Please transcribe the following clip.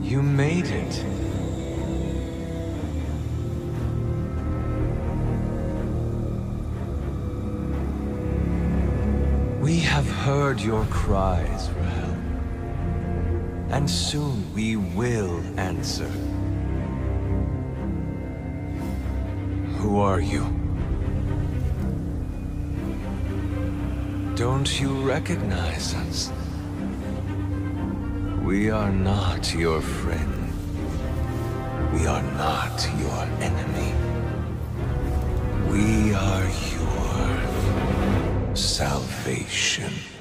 You made it. We have heard your cries for help, and soon we will answer. Who are you? Don't you recognize us? We are not your friend. We are not your enemy. We are your salvation.